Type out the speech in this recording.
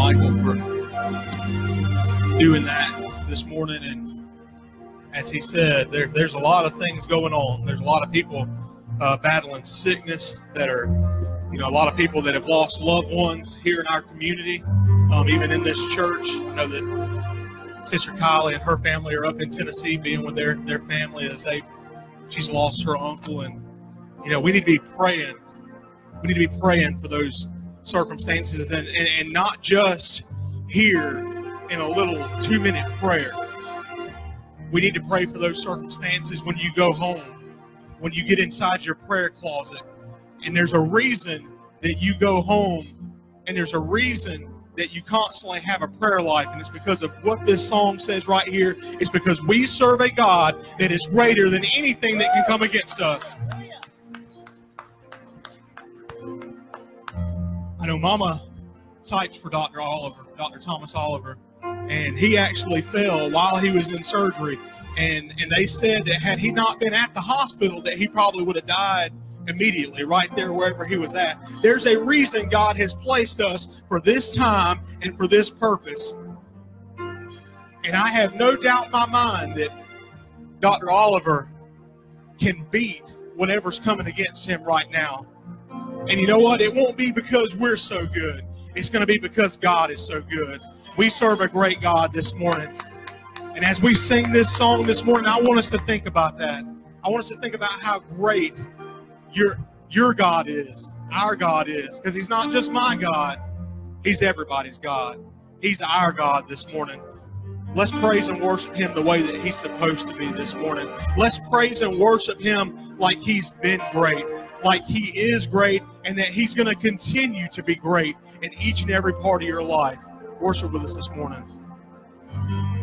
Michael for doing that this morning. And as he said, there's a lot of things going on. There's a lot of people battling sickness that are, a lot of people that have lost loved ones here in our community, even in this church. I know that Sister Kylie and her family are up in Tennessee being with their family as she's lost her uncle. And, we need to be praying. We need to be praying for those circumstances and not just here in a little 2-minute prayer. We need to pray for those circumstances when you go home, when you get inside your prayer closet. And there's a reason that you go home, and there's a reason that you constantly have a prayer life, and it's because of what this song says right here. It's because we serve a God that is greater than anything that can come against us. I know Mama types for Dr. Thomas Oliver, and he actually fell while he was in surgery, and they said that had he not been at the hospital, that he probably would have died immediately right there wherever he was at. There's a reason God has placed us for this time and for this purpose. And I have no doubt in my mind that Dr. Oliver can beat whatever's coming against him right now. And you know what? It won't be because we're so good. It's going to be because God is so good. We serve a great God this morning. And as we sing this song this morning, I want us to think about that. I want us to think about how great your God is, our God is, because he's not just my God, he's everybody's God. He's our God this morning. Let's praise and worship him the way that he's supposed to be this morning. Let's praise and worship him like he's been great, like he is great, and that he's going to continue to be great in each and every part of your life. Worship with us this morning.